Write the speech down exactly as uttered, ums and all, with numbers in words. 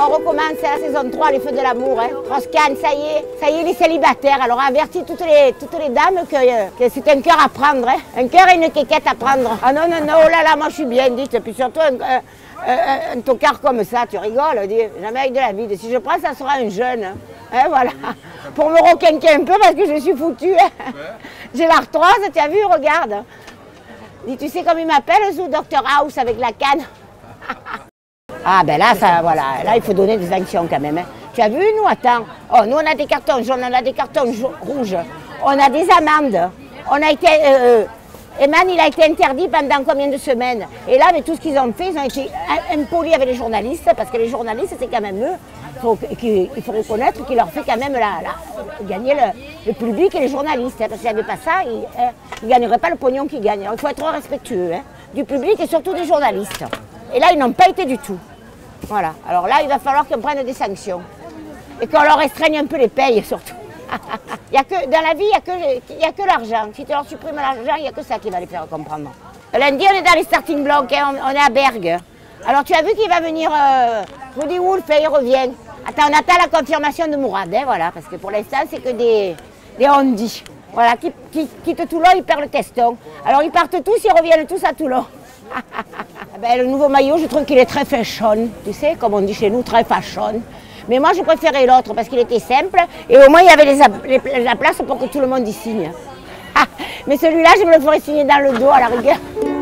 on recommence la saison trois, les feux de l'amour. Hein. Roscane, ça y est, ça y est, les célibataires. Alors avertis toutes les, toutes les dames que, que c'est un cœur à prendre. Hein. Un cœur et une quéquette à prendre. Ah non, non, non, oh là là, moi je suis bien dite. Et puis surtout un, un, un, un tocard comme ça, tu rigoles, dis, jamais avec de la vide. Si je prends, ça sera un jeune. Hein. Hein, voilà. Pour me requinquer un peu parce que je suis foutue. Hein. J'ai l'arthrose, tu as vu, regarde. Dis, tu sais comme il m'appelle, sous docteur House avec la canne. Ah ben là, ça, voilà, là il faut donner des sanctions quand même. Hein. Tu as vu, nous, attends, oh, nous on a des cartons jaunes, on a des cartons rouges, on a des amendes. On a été, euh, Eman, il a été interdit pendant combien de semaines? Et là, avec tout ce qu'ils ont fait, ils ont été impolis avec les journalistes, parce que les journalistes, c'est quand même eux. Faut, il faut reconnaître qu'il leur fait quand même la, la, gagner le, le public et les journalistes. Hein, parce qu'il n'y avait pas ça, ils ne gagneraient pas le pognon qu'ils gagnent. Alors, il faut être respectueux hein, du public et surtout des journalistes. Et là, ils n'ont pas été du tout. Voilà. Alors là, il va falloir qu'on prenne des sanctions. Et qu'on leur restreigne un peu les payes, surtout. Il y a que, dans la vie, il n'y a que, que l'argent. Si tu leur supprimes l'argent, il n'y a que ça qui va les faire comprendre. Lundi, on est dans les starting blocks, hein, on, on est à Bergue. Alors, tu as vu qu'il va venir euh, Rudy Wolf et il revient. Attends, on attend la confirmation de Mourad, hein, voilà, parce que pour l'instant, c'est que des, des on-dit. Voilà, qui, qui quittent Toulon, ils perdent le teston. Alors, ils partent tous, ils reviennent tous à Toulon. Ben, le nouveau maillot, je trouve qu'il est très fashion, tu sais, comme on dit chez nous, très fashion. Mais moi, je préférais l'autre parce qu'il était simple et au moins, il y avait les, les, la place pour que tout le monde y signe. Mais celui-là, je me le ferais signer dans le dos à la rigueur.